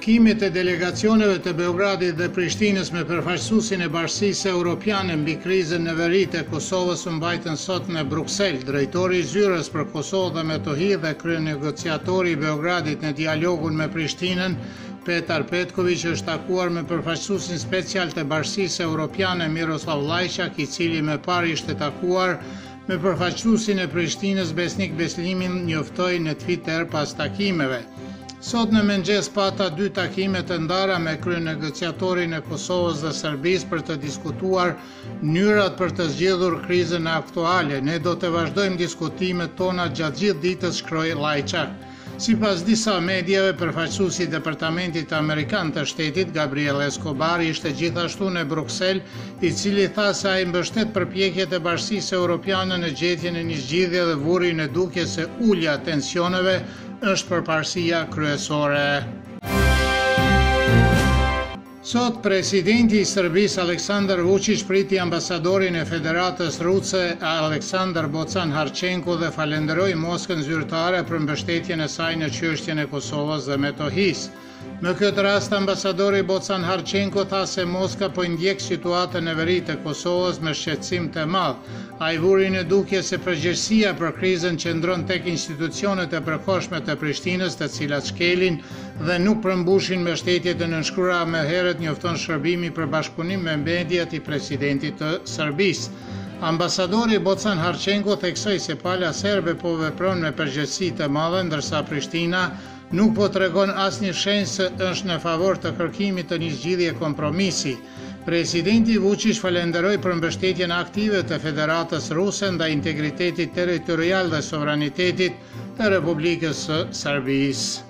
Takimet e delegacioneve të Beogradit dhe Prishtinës me përfaqësuesin e Bashkisë Evropiane mbi krizën në veri të Kosovës u mbajtën sot në Bruksel. Drejtori i Zyrës për Kosovë dhe Metohi dhe kryenegociatori i Beogradit në dialogun me Prishtinën, Petar Petković, është takuar me përfaqësuesin special të Bashkisë Evropiane Miroslav Lajçak, i cili më parë ishte takuar me përfaqësuesin e Prishtinës Besnik Beslimin, njoftoi në Twitter pas takimeve. Sot në mëngjes pata 2 takime të ndara me kryenegociatorin e Kosovës dhe Serbisë për të diskutuar mënyrat për të zgjidhur krizën aktuale. Ne do të vazhdojmë diskutimet tona gjatë gjithë ditës, shkroi Lajçak. Sipas disa medjave, përfaqësuesi i Departamentit Amerikan të Shtetit, Gabriel Escobar, ishte gjithashtu në Bruksel, i cili tha se ai mbështet përpjekjet e Bashkisë Evropiane në gjetjen e një zgjidhje dhe vuri në dukje se ulja e tensioneve është përparësia kryesore. Sot, presidenti i Serbisë Aleksandar Vučić priti ambasadorin e Federatës Ruse Aleksandar Bocan Harçenko dhe falenderoi Moskën zyrtare për mbështetjen e saj në çështjen e Kosovës dhe Metohisë. Në këtë rast, ambasadori Bocan Harçenko tha se Moska po ndjek situatën e veri të Kosovës me shqetësim të madh. Ai vuri në dukje se përgjegjësia për krizën qëndron tek institucionet e përkohshme të Prishtinës, të cilat shkelin dhe nuk përmbushin mbështetjet e nënshkruara më herët, njofton shërbimi për bashkëpunim me mediat i presidentit të Serbisë. Ambasadori Bocan Harçenko theksoi se pala serbe po vepron me përgjegjësi të madhe, ndërsa Prishtina nuk po tregon asnjë shenjë se është në favor të kërkimit të një zgjidhje kompromisi. Presidenti Vučić falenderoi për mbështetjen aktive të Federatës Ruse ndaj integritetit territorial dhe sovranitetit të Republikës së Serbisë.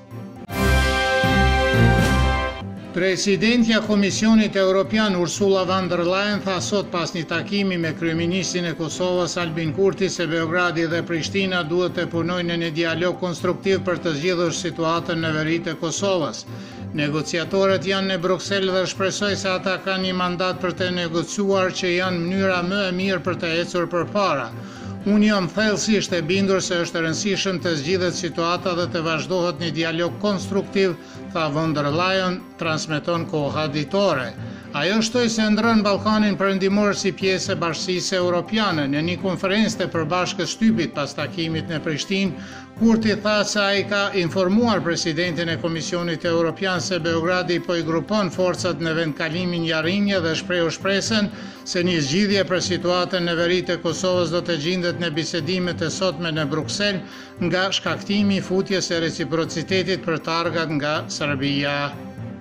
Presidentja Komisionit Evropian Ursula von der Leyen tha sot pas një takimi me kryeministrin e Kosovës Albin Kurti se Beogradi dhe Prishtina duhet të punojnë në një dialog konstruktiv për të zgjidhur situatën në veri të Kosovës. Negociatorët janë në Bruksel dhe shpresoj se ata kanë një mandat për të negociuar që janë mënyra më e mirë për të ecur përpara. Unë jam thellësisht e bindur se është e rëndësishëm të zgjidhet situata dhe të vazhdohet një dialog konstruktiv, tha von der Leyen, transmeton Koha Ditore. Ajo shtoi se ndron Ballkanin Perëndimor si pjesë e Bashkisë Evropiane. Në një konferencë të përbashkës shtypit pas takimit në Prishtinë, Kurti tha se ai ka informuar presidentin e Komisionit Evropian se Beogradi po i grupon forcat në vendkalimin Jarinje dhe shprehu shpresën se një zgjidhje për situatën në veri të Kosovës do të gjendet në bisedimet e sotme në Bruksel nga shkaktimi i futjes së reciprocitetit për targat nga Serbia.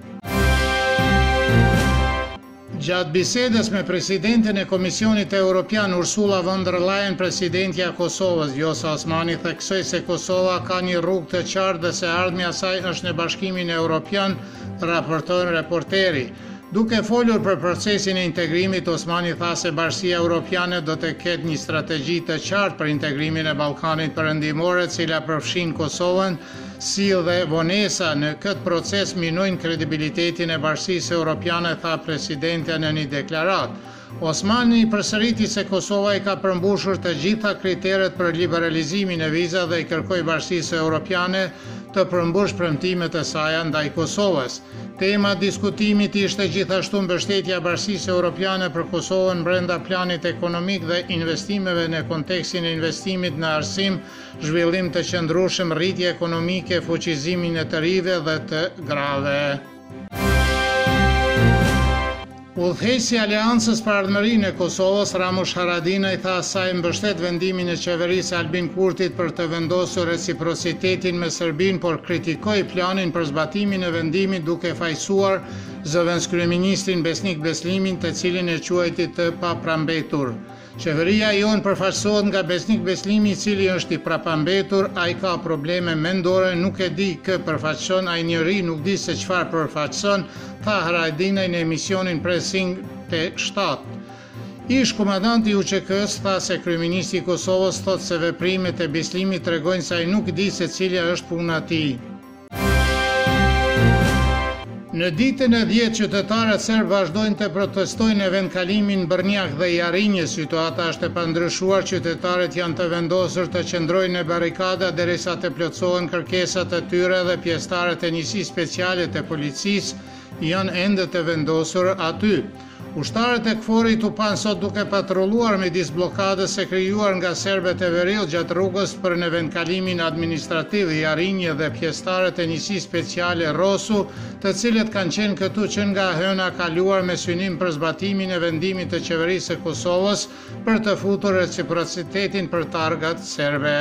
Gjatë bisedës me presidentin e Komisionit Evropian Ursula von der Leyen, presidentja e Kosovës Vjosa Osmani theksoi se Kosova ka një rrugë të qartë dhe se ardhmja e saj është në Bashkimin Evropian, raporton reporteri. Duke folur për procesin e integrimit, Osmani tha se Bashkia Evropiane do të ketë një strategji të qartë për integrimin e Ballkanit Perëndimor, e cila përfshin Kosovën, si dhe vonesa në këtë proces minojnë kredibilitetin e Bashkisë Evropiane, tha presidentja në një deklaratë. Osmani përsëriti se Kosova i ka përmbushur të gjitha kriteret për liberalizimin e vizave dhe i kërkoi Bashkisë Evropiane të përmbush premtimet e saj ndaj Kosovës. Tema diskutimit ishte gjithashtu mbështetja e Bashkisë Evropiane për Kosovën brenda planit ekonomik dhe investimeve në kontekstin e investimit në arsim, zhvillim të qëndrueshëm, rritje ekonomike, fuqizimin e të rive dhe të grave. Udhëheqësi i Aleancës për Ardhmërinë e Kosovës, Ramush Haradinaj, tha asaj mbështet vendimin e qeverisë Albin Kurtit për të vendosur reciprocitetin me Serbinë, por kritikoi planin për zbatimin e vendimit duke fajsuar zëvendëskryeministrin Besnik Beslimin, të cilin e quajti të paprambetur. Qeveria jonë përfaqësohet nga Besnik Beslimi, i cili është i prapambetur, ai ka probleme mendore, nuk e di kë përfaqëson, ai njeri nuk di se çfarë përfaqëson, tha Haradinaj në emisionin Pressing T7. Ish komandanti i UÇK-s tha se kryeministri i Kosovës thotë se veprimet e Beslimit tregojnë se ai nuk di se cila është puna e tij. Në ditën e 10, qytetarët serb vazhdojnë të protestojnë e vendkalimin Brnjak dhe Jarinje. Situata është e pandryshuar, qytetarët janë të vendosur të qëndrojnë në barikada derisa të plotësohen kërkesat e tyre dhe pjesëtarët e njësisë speciale të policisë janë ende të vendosur aty. Ushtarët e KFOR-it u panë sot duke patrulluar midis bllokadës së krijuar nga serbët e Veriut gjatë rrugës për në vendkalimin administrativ i Jarinje dhe pjesëtarët e njësisë speciale Rosu, të cilët kanë qenë këtu që nga hëna kaluar me synim për zbatimin e vendimit të qeverisë së Kosovës për të futur reciprocitetin për targat serbe.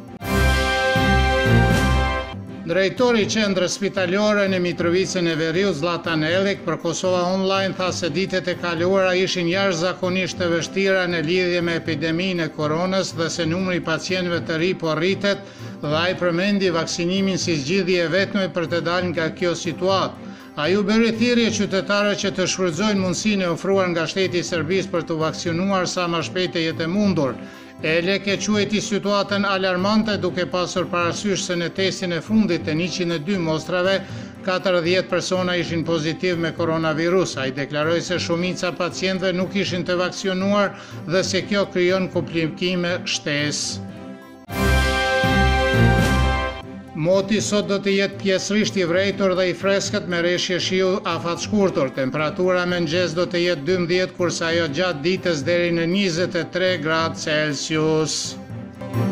Drejtori i qendrës spitalore në Mitrovicën e Veriut, Zlatan Elek, për Kosova Online tha se ditët e kaluara ishin jashtëzakonisht të vështira në lidhje me epideminë e koronës dhe se numri i pacientëve të ri po rritet dhe ai përmendi vaksinimin si zgjidhje e vetme për të dalë nga kjo situatë. Ai u bëri thirrje qytetarëve që të shfrytëzojnë mundësinë e ofruar nga shteti i Serbisë për të vaksinuar sa më shpejt e jetë e mundur. Elek e quajti situatën alarmante duke pasur parasysh se në testin e fundit të 102 mostrave 40 persona ishin pozitiv me koronavirus. Ai deklaroi se shumica pacientëve nuk ishin të vaksinuar dhe se kjo krijon komplikime shtesë. Moti sot do të jetë pjesërisht i vrejtur dhe i freskët me reshje shiu afat shkurtur. Temperatura mëngjes do të jetë 12, kurse ajo gjatë ditës deri në 23 gradë Celsius.